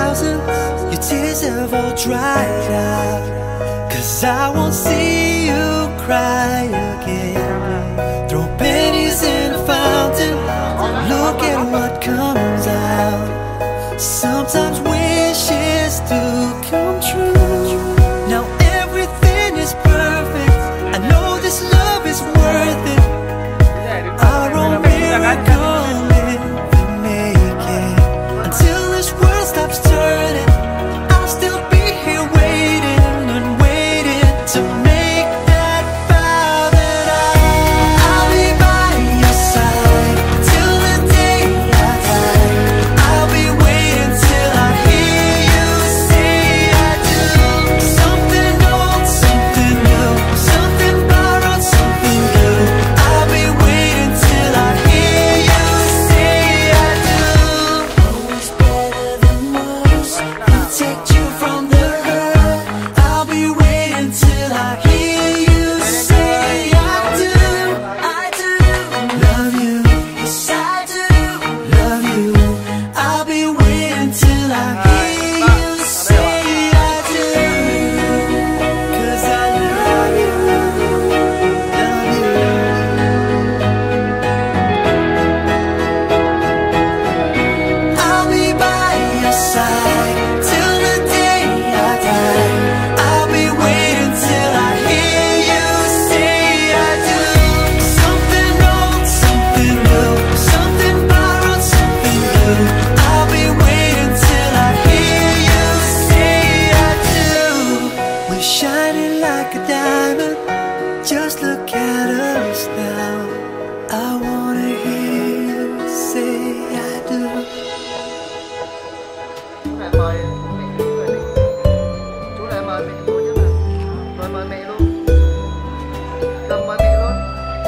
thousands, your tears have all dried out. 'Cause I won't see you cry again. Throw pennies in a fountain, look at what comes out. Sometimes wishes do come true. Now everything is perfect, I know this love is worth it. Our own miracle in the making. Until this world stops turning, I'll still be here waiting and waiting to make that vow that I'll be by your side till the day I die. I'll be waiting till I hear you say I do. Something old, something new, something borrowed, something new. I'll be waiting till I hear you say I do. Always better than most, protect you from the hurt. I'll be waiting till I hear you say I do. I do love you, yes I do love you. I'll be waiting till I hear you say I do. 'Cause I love you, love you. I'll be by your side till the day I die. I'll be waiting till I hear you say I do. Something old, something new, something borrowed, something new. I'll be waiting till I hear you say I do. We're shining like a diamond, just look at us now. I wanna hear you say I do. Chú lại mời mẹ luôn chứ mà. Mời mẹ luôn. Cầm mời mẹ luôn.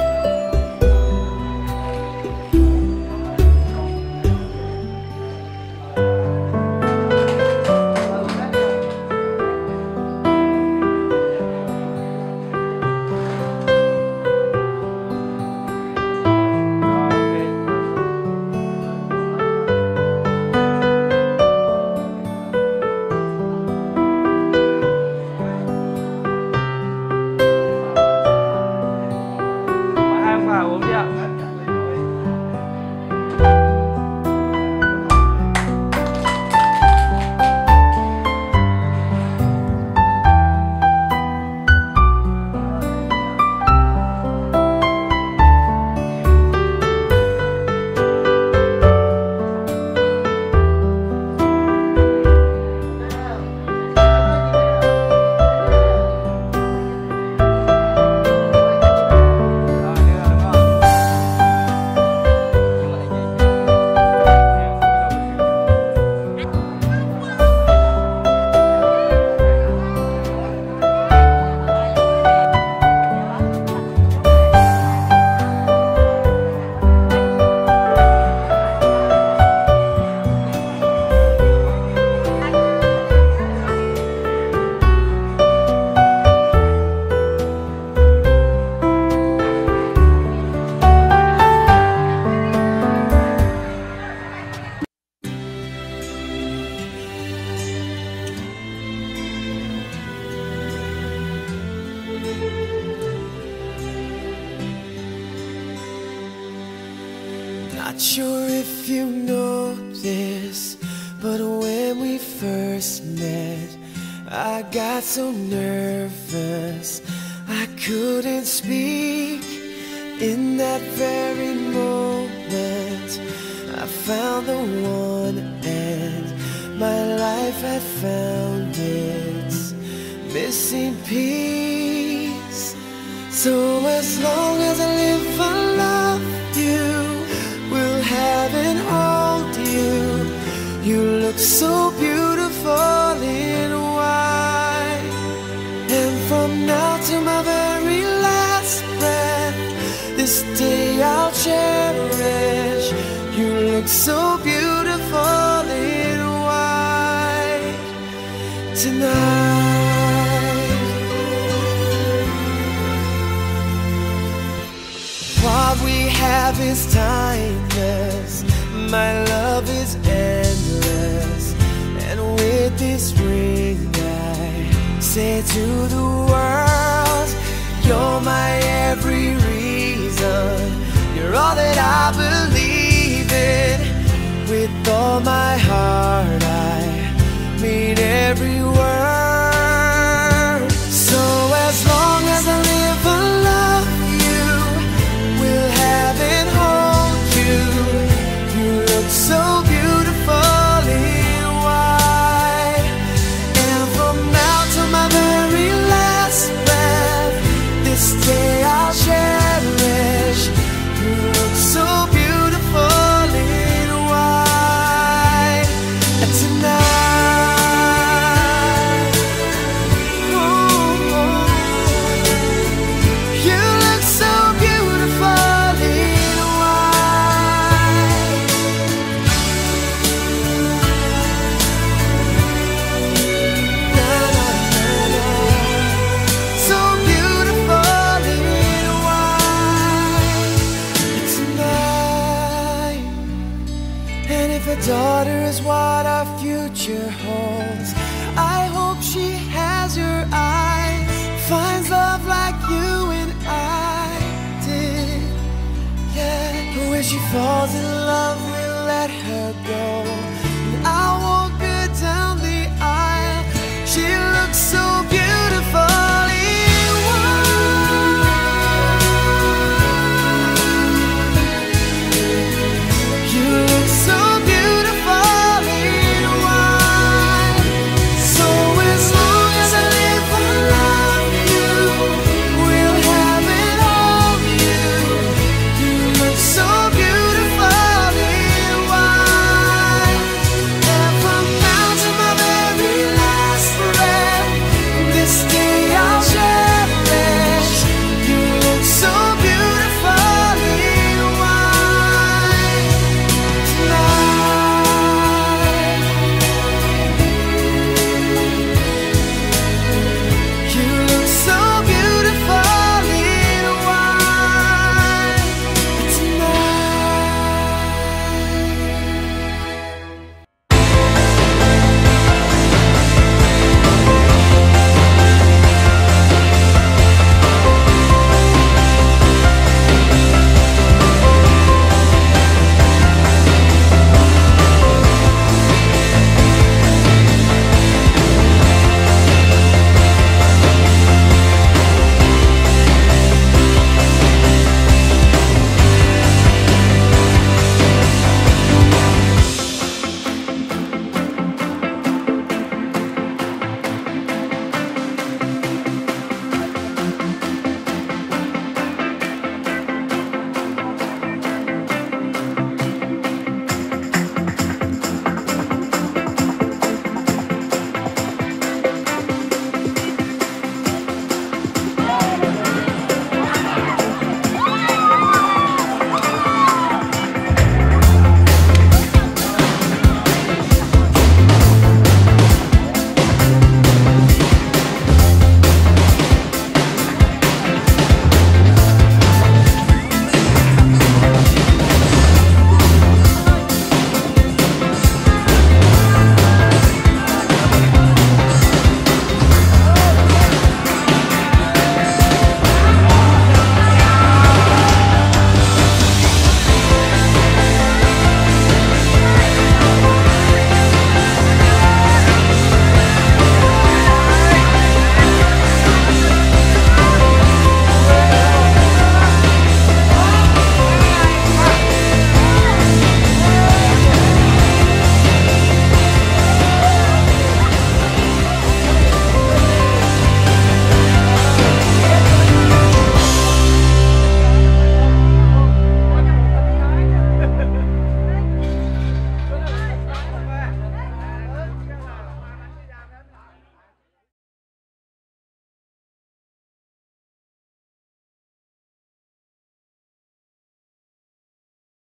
Mời hai ông bà uống đi ạ. Not sure if you know this, but when we first met, I got so nervous I couldn't speak. In that very moment, I found the one, and my life had found its missing piece. So as long as I live, I love you, will have and hold you. You look so beautiful in white, and from now to my very last breath, this day I'll cherish. You look so beautiful in white tonight. What we have is timeless, my love is endless, and this ring, I say to the world, you're my every reason. You're all that I believe in. With all my heart, I mean every word. So as long as I live, I love you, will have and hold you. You look so beautiful in white. And from now to my very last breath, this day I'll cherish. You look so beautiful in white. And tonight, oh, you look so beautiful in white. Na, na, na, na. So beautiful in white. And tonight, and if a daughter is what our future holds, I hope she has your eyes, finds love like you and I did. Yeah, where she falls in love